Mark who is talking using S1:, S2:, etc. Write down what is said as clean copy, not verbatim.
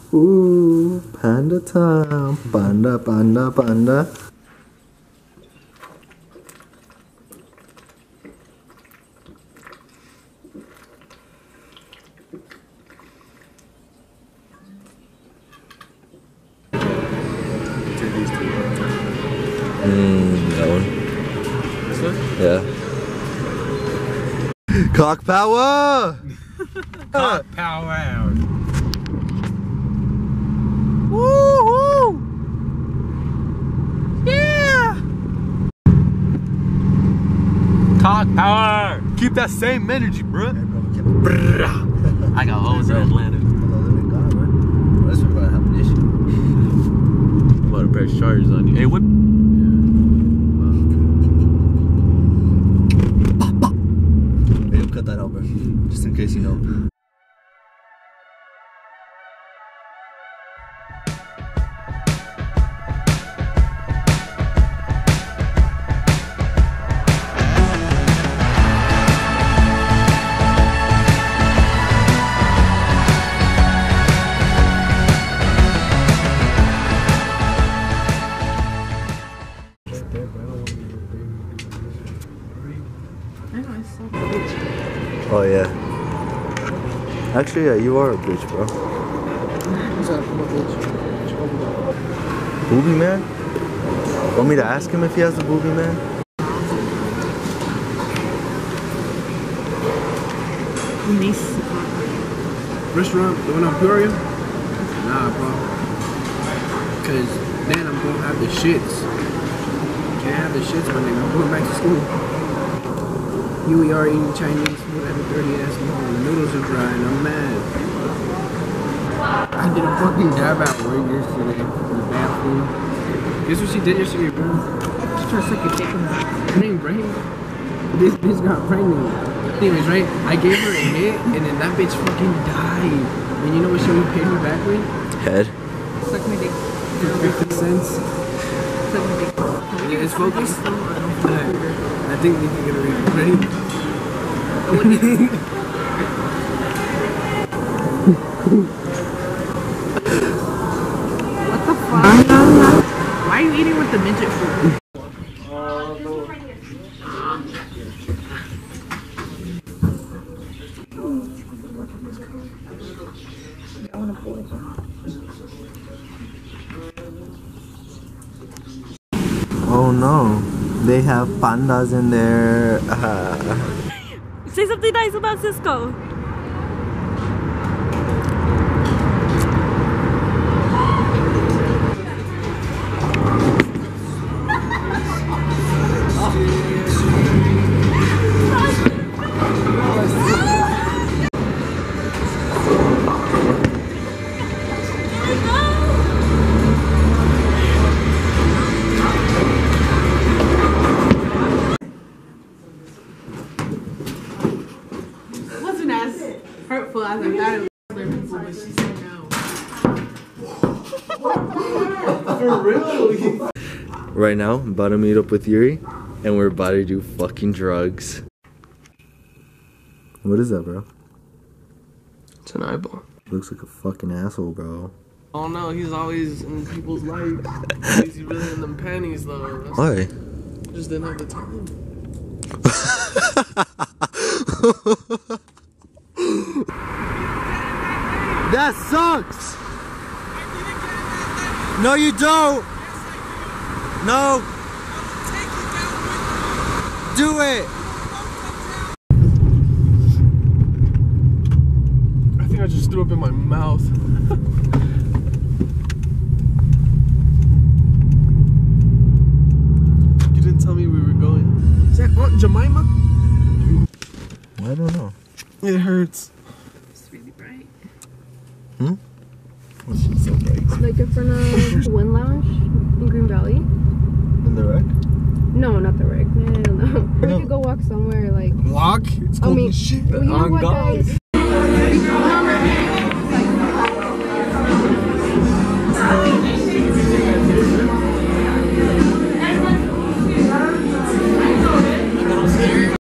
S1: Ooh, panda time. Panda, panda, panda. That one.
S2: This one?
S1: Yeah. Cock power!
S2: Cock power!
S1: Woohoo! Yeah!
S2: Cock power!
S1: Keep that same energy, bruh.
S2: I got hoes in Atlanta.
S1: That's what about to have an issue.
S2: I'm about to press charges on you. Hey, what?
S1: Hey, cut that out, bro. Just in case you know. Oh yeah. Actually, yeah, you are a bitch, bro. Booby man? Want me to ask him if he has a booby man?
S3: Nice.
S4: Restaurant, the one on Peoria? Nah, bro. Cause then I'm gonna have the shits. Can't have the shits when I'm going back to school. Here we are eating Chinese food at a dirty ass mall. The noodles are dry and I'm mad. I did a fucking dab at work yesterday in the bathroom. Guess what she did yesterday, bro? She tried to suck your dick. Her name Brahim. This bitch got pregnant. Anyways, right? I gave her a hit and then that bitch fucking died. And you know what she paid me back with?
S1: Head.
S3: Suck my dick.
S4: For 50 cents.
S3: Suck my dick.
S4: It's focused. I think we can get a read. Ready?
S3: What the fuck? Why are you eating with the midget food?
S1: Oh no. They have pandas in there.
S5: Say something nice about Cisco.
S3: Wasn't as hurtful as I thought it was. But she said no.
S4: For real?
S1: Right now, I'm about to meet up with Yuri, and we're about to do fucking drugs. What is that, bro?
S4: It's an eyeball.
S1: Looks like a fucking asshole, bro.
S4: Oh no, he's always in people's life. He's really in them panties though.
S1: Why?
S4: Just didn't have the time.
S1: That sucks! No, you don't! No! Do it!
S4: I think I just threw up in my mouth. You didn't tell me we were going. Is that Aunt Jemima?
S1: I don't know.
S4: It hurts.
S3: It's really bright.
S1: Hmm? What's she so bright?
S5: Like in front of Wind Lounge in Green Valley.
S1: In the wreck?
S5: No, not the wreck. No. We
S1: No.
S5: could go walk somewhere like.
S4: Walk? It's cold as shit.
S5: Well, you know
S4: On
S5: what,
S4: God.
S5: guys?